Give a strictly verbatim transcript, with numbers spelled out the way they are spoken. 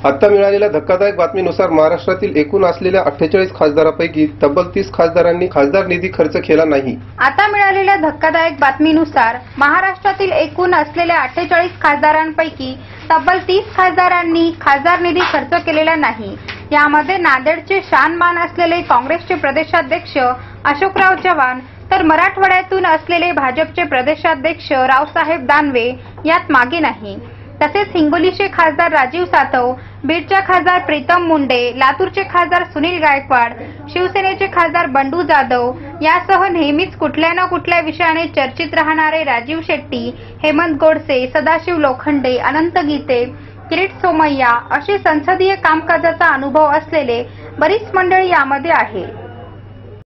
आता मिळालेल्या धक्कादायक बातमीनुसार महाराष्ट्रातील एकूण असलेल्या अठ्ठेचाळीस खासदारांपैकी तब्बल तीस खासदारांनी खासदार निधी खर्च केला नाही। आता मिळालेल्या धक्कादायक बातमीनुसार महाराष्ट्रातील एकूण असलेल्या अठ्ठेचाळीस खासदारांपैकी तब्बल तीस खासदारांनी खासदार निधी खर्च केलेला नाही। यामध्ये नांदेडचे शानमान असलेले काँग्रेसचे प्रदेशाध्यक्ष अशोकराव चव्हाण तर मराठवाड्यातून असलेले भाजपचे प्रदेशाध्यक्ष रावसाहेब दानवे यात मागे नाही। तसेच हिंगोलीचे खासदार राजीव सातव, बीडच्या खासदार प्रीतम मुंडे, लातूरचे खासदार सुनील गायकवाड, शिवसेनेचे खासदार बंडू जाधव यासह नेहमीच कुठल्या ना कुठल्या विषयाने चर्चित राहणारे राजीव शेट्टी, हेमंत गोडसे, सदाशिव लोखंडे, अनंत गीते, किरीट सोमय्या असे संसदीय कामकाजाचा अनुभव असलेले बरीच मंडळी यामध्ये आहे।